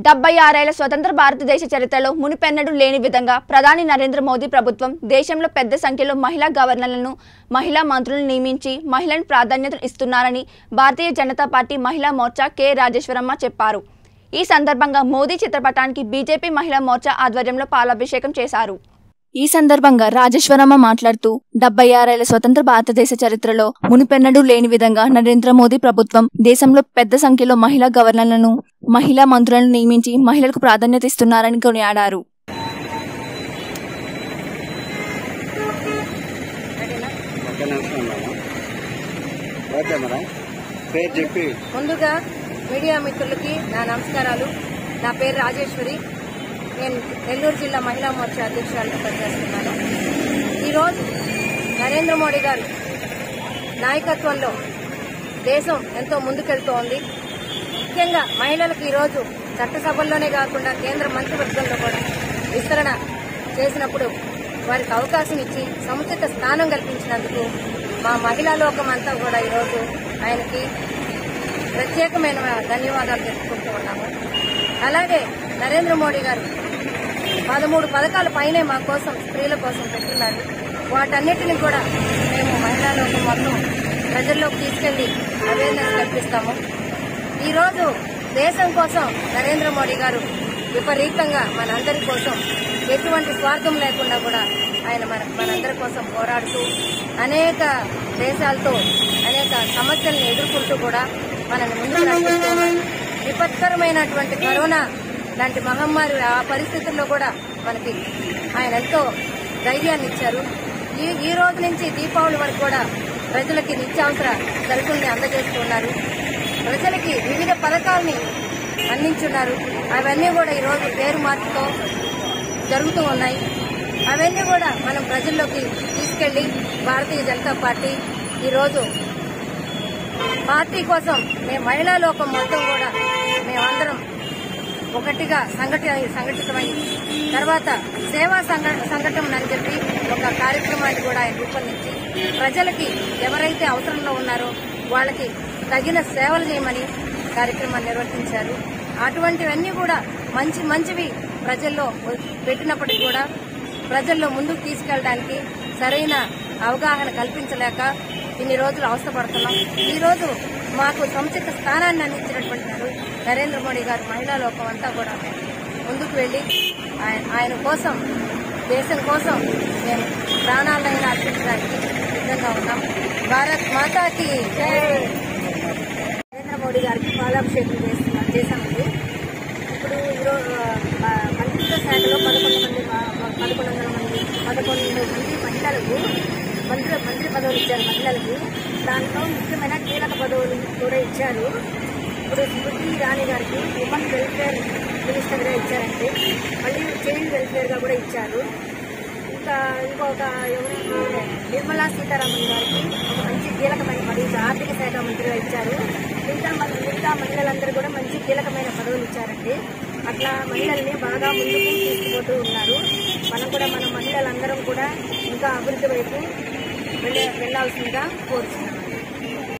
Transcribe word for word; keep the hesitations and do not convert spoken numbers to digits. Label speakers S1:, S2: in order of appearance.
S1: డెబ్బై ఆరేళ్ల స్వతంత్ర భారతదేశ చరిత్రలో మునిపెన్నడూ లేని విధంగా ప్రధాని నరేంద్ర మోదీ ప్రభుత్వం దేశంలో పెద్ద సంఖ్యలో మహిళా గవర్నర్లను, మహిళా మంత్రులను నియమించి మహిళలకు ప్రాధాన్యత ఇస్తున్నారని భారతీయ జనతా పార్టీ మహిళా మోర్చా కె రాజేశ్వరమ్మ చెప్పారు. ఈ సందర్భంగా మోదీ చిత్రపటానికి బీజేపీ మహిళా మోర్చా ఆధ్వర్యంలో పాలాభిషేకం చేశారు. ఈ సందర్భంగా రాజేశ్వరమ్మ మాట్లాడుతూ డెబ్బై ఆరేళ్ల స్వతంత్ర భారతదేశ చరిత్రలో మునిపెన్నడూ లేని విధంగా నరేంద్ర మోదీ ప్రభుత్వం దేశంలో పెద్ద సంఖ్యలో మహిళా గవర్నర్లను, మహిళా మంత్రులను నియమించి మహిళలకు ప్రాధాన్యత ఇస్తున్నారని కొనియాడారు.
S2: ముందుగా మీడియా మిత్రులకి నా నమస్కారాలు. నా పేరు రాజేశ్వరి. నేను నెల్లూరు జిల్లా మహిళా మోర్చా అధ్యక్షురాలుగా పనిచేస్తున్నాను. ఈరోజు నరేంద్ర మోడీ గారు నాయకత్వంలో దేశం ఎంతో ముందుకెళ్తోంది. ముఖ్యంగా మహిళలకు ఈరోజు చట్టసభల్లోనే కాకుండా కేంద్ర మంత్రివర్గంలో కూడా విస్తరణ చేసినప్పుడు వారికి అవకాశం ఇచ్చి సముచిత స్థానం కల్పించినందుకు మా మహిళా లోకం అంతా కూడా ఈరోజు ఆయనకి ప్రత్యేకమైన ధన్యవాదాలు తెలుపుకుంటూ ఉన్నాము. అలాగే నరేంద్ర మోడీ గారు పదమూడు పథకాల పైనే మా కోసం, స్త్రీల కోసం పెట్టున్నారు. వాటన్నిటిని కూడా మేము మహిళలకు మొత్తం ప్రజల్లోకి తీసుకెళ్లి అవేర్నెస్ కల్పిస్తాము. ఈరోజు దేశం కోసం నరేంద్ర మోడీ గారు విపరీతంగా మనందరి కోసం ఎటువంటి స్వార్థం లేకుండా కూడా ఆయన మన మనందరి కోసం పోరాడుతూ అనేక దేశాలతో అనేక సమస్యలను ఎదుర్కొంటూ కూడా మనల్ని ముందుకు నడిపిస్తున్నారు. విపత్కరమైనటువంటి కరోనా లాంటి మహమ్మారి ఆ పరిస్థితుల్లో కూడా మనకి ఆయన ఎంతో ధైర్యాన్ని ఇచ్చారు. ఈ ఈ రోజు నుంచి దీపావళి వరకు కూడా ప్రజలకి నిత్యావసర సరుకుల్ని అందజేస్తున్నారు. ప్రజలకి వివిధ పథకాలని అందించున్నారు. అవన్నీ కూడా ఈరోజు పేరు మార్పుతో జరుగుతూ ఉన్నాయి. అవన్నీ కూడా మనం ప్రజల్లోకి తీసుకెళ్లి భారతీయ జనతా పార్టీ ఈరోజు పార్టీ కోసం మేము మహిళా లోకం మొత్తం కూడా మేమందరం ఒకటిగా సంఘటి సంఘటితమై తర్వాత సేవా సంఘటన అని చెప్పి ఒక కార్యక్రమాన్ని కూడా ఆయన రూపొందించి ప్రజలకి ఎవరైతే అవసరంలో ఉన్నారో వాళ్ళకి తగిన సేవలు చేయమని కార్యక్రమాన్ని నిర్వర్తించారు. అటువంటివన్నీ కూడా మంచి మంచివి ప్రజల్లో పెట్టినప్పటికీ కూడా ప్రజల్లో ముందుకు తీసుకెళ్ళడానికి సరైన అవగాహన కల్పించలేక ఇన్ని రోజులు అవస్థపడుతున్నాం. ఈ రోజు మాకు సముచిత స్థానాన్ని అందించినటువంటి నరేంద్ర మోడీ గారు మహిళా లోకం అంతా కూడా ముందుకు వెళ్లి ఆయన కోసం, దేశం కోసం మేము ప్రాణాలైనా అర్పించడానికి సిద్ధంగా ఉన్నాం. భారత్ మాతాకి నరేంద్ర మోడీ గారికి పాలాభిషేకం చేస్తున్నాం చేశామండి. ఇప్పుడు ఈరోజు మంత్రిత్వ శాఖలో పదకొండు మంది పదకొండు వందల మంది పదకొండు మంది మహిళలకు మంత్రి మంత్రి పదవులు ఇచ్చారు. మహిళలకు దాంట్లో ముఖ్యమైన కీలక పదవులు కూడా ఇచ్చారు. ఇప్పుడు స్మృతి ఇరానీ గారికి ఉమెన్ వెల్ఫేర్ మినిస్టర్గా ఇచ్చారండి. మళ్ళీ చైల్డ్ వెల్ఫేర్గా కూడా ఇచ్చారు. ఇంకా ఇంకొక ఎవరు నిర్మలా సీతారామన్ గారికి ఒక మంచి కీలకమైన పదవి ఆర్థిక శాఖ మంత్రిగా ఇచ్చారు. మిగతా మిగతా మహిళలందరూ కూడా మంచి కీలకమైన పదవులు ఇచ్చారండి. అట్లా మహిళల్ని బాగా ముందుకు తీసుకుపోతూ ఉన్నారు. మనం కూడా మన మహిళలందరం కూడా ఇంకా అభివృద్ధి వైపు వెళ్ళ వెళ్లాల్సిందిగా కోరుతున్నాం.